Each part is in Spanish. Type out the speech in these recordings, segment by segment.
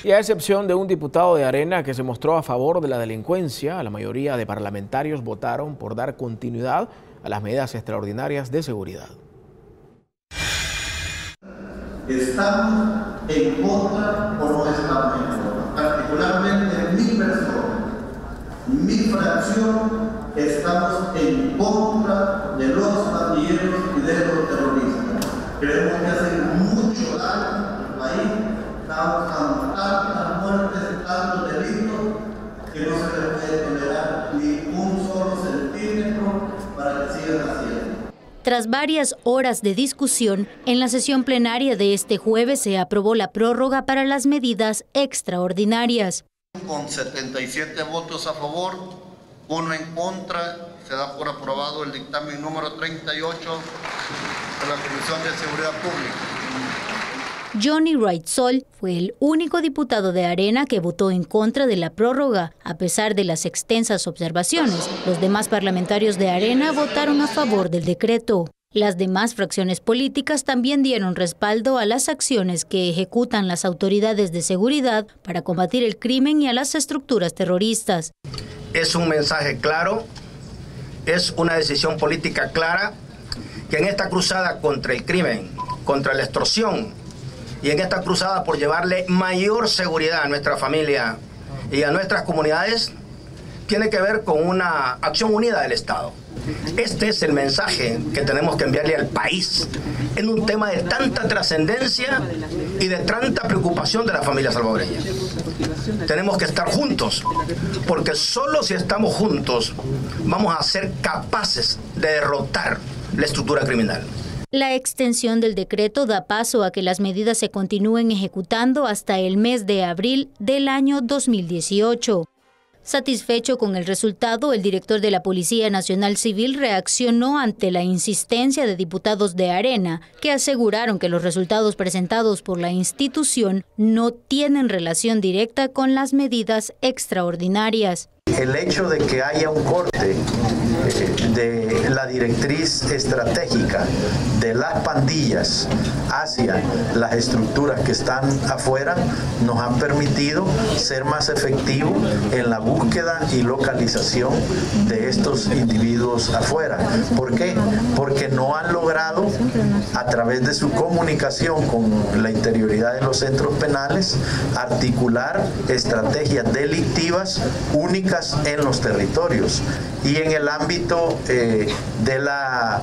Y a excepción de un diputado de Arena que se mostró a favor de la delincuencia, la mayoría de parlamentarios votaron por dar continuidad a las medidas extraordinarias de seguridad. ¿Estamos en contra o no estamos en contra? Particularmente mi persona, mi fracción, estamos en contra de los pandilleros y de los terroristas. Creemos que hacen mucho daño al país, causan tantas muertes, tantos delitos, que no se les puede tolerar ni un solo centímetro para que sigan haciendo. Tras varias horas de discusión, en la sesión plenaria de este jueves se aprobó la prórroga para las medidas extraordinarias. Con 77 votos a favor, 1 en contra, se da por aprobado el dictamen número 38 de la Comisión de Seguridad Pública. Johnny Wright-Sol fue el único diputado de Arena que votó en contra de la prórroga. A pesar de las extensas observaciones, los demás parlamentarios de Arena votaron a favor del decreto. Las demás fracciones políticas también dieron respaldo a las acciones que ejecutan las autoridades de seguridad para combatir el crimen y a las estructuras terroristas. Es un mensaje claro, es una decisión política clara que en esta cruzada contra el crimen, contra la extorsión, y en esta cruzada por llevarle mayor seguridad a nuestra familia y a nuestras comunidades, tiene que ver con una acción unida del Estado. Este es el mensaje que tenemos que enviarle al país en un tema de tanta trascendencia y de tanta preocupación de la familia salvadoreña. Tenemos que estar juntos, porque solo si estamos juntos vamos a ser capaces de derrotar la estructura criminal. La extensión del decreto da paso a que las medidas se continúen ejecutando hasta el mes de abril del año 2018. Satisfecho con el resultado, el director de la Policía Nacional Civil reaccionó ante la insistencia de diputados de Arena, que aseguraron que los resultados presentados por la institución no tienen relación directa con las medidas extraordinarias. El hecho de que haya un corte de la directriz estratégica de las pandillas hacia las estructuras que están afuera nos han permitido ser más efectivos en la búsqueda y localización de estos individuos afuera. ¿Por qué? Porque no han logrado, a través de su comunicación con la interioridad de los centros penales, articular estrategias delictivas únicas en los territorios. Y en el ámbito de la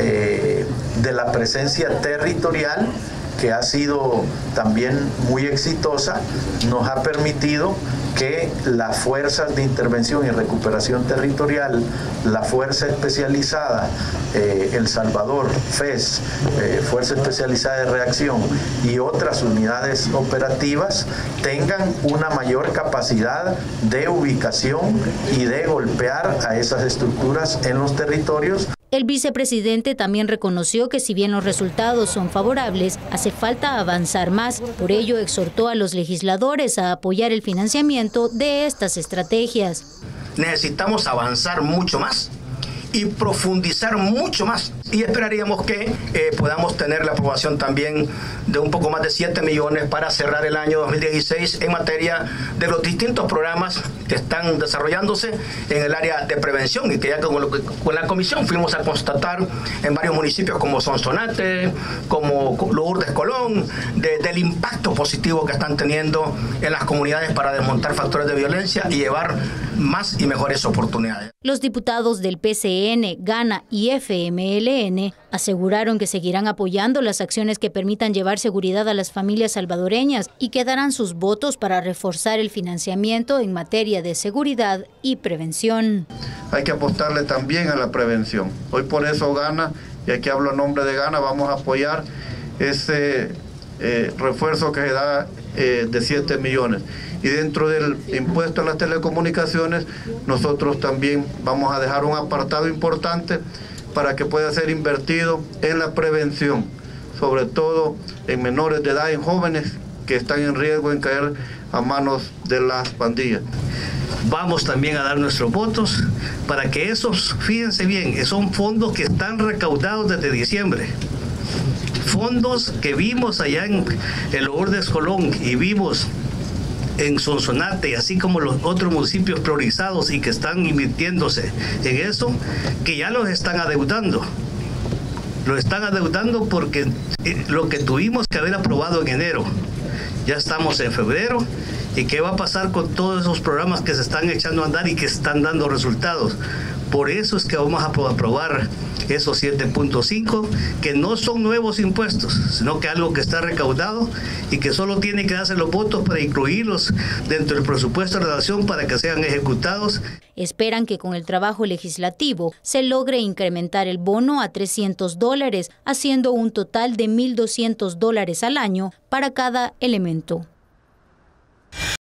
presencia territorial, que ha sido también muy exitosa, nos ha permitido que las fuerzas de intervención y recuperación territorial, la Fuerza Especializada El Salvador, FES, Fuerza Especializada de Reacción y otras unidades operativas tengan una mayor capacidad de ubicación y de golpear a esas estructuras en los territorios. El vicepresidente también reconoció que si bien los resultados son favorables, hace falta avanzar más. Por ello, exhortó a los legisladores a apoyar el financiamiento de estas estrategias. Necesitamos avanzar mucho más y profundizar mucho más. Y esperaríamos que podamos tener la aprobación también de un poco más de 7 millones para cerrar el año 2016 en materia de los distintos programas que están desarrollándose en el área de prevención y que ya con la comisión fuimos a constatar en varios municipios como Sonsonate, como Lourdes Colón, del impacto positivo que están teniendo en las comunidades para desmontar factores de violencia y llevar más y mejores oportunidades. Los diputados del PCN, GANA y FMLN aseguraron que seguirán apoyando las acciones que permitan llevar seguridad a las familias salvadoreñas y que darán sus votos para reforzar el financiamiento en materia de seguridad y prevención. Hay que apostarle también a la prevención. Hoy por eso GANA, y aquí hablo en nombre de GANA, vamos a apoyar ese refuerzo que se da de 7 millones. Y dentro del impuesto a las telecomunicaciones, nosotros también vamos a dejar un apartado importante para que pueda ser invertido en la prevención, sobre todo en menores de edad, en jóvenes que están en riesgo de caer a manos de las pandillas. Vamos también a dar nuestros votos para que esos, fíjense bien, son fondos que están recaudados desde diciembre. Fondos que vimos allá en Lourdes Colón y vimos en Sonsonate, así como los otros municipios priorizados y que están invirtiéndose en eso, que ya los están adeudando. Lo están adeudando porque lo que tuvimos que haber aprobado en enero, ya estamos en febrero, y qué va a pasar con todos esos programas que se están echando a andar y que están dando resultados. Por eso es que vamos a aprobar esos 7.5, que no son nuevos impuestos, sino que algo que está recaudado y que solo tiene que darse los votos para incluirlos dentro del presupuesto de la nación para que sean ejecutados. Esperan que con el trabajo legislativo se logre incrementar el bono a $300, haciendo un total de $1,200 al año para cada elemento.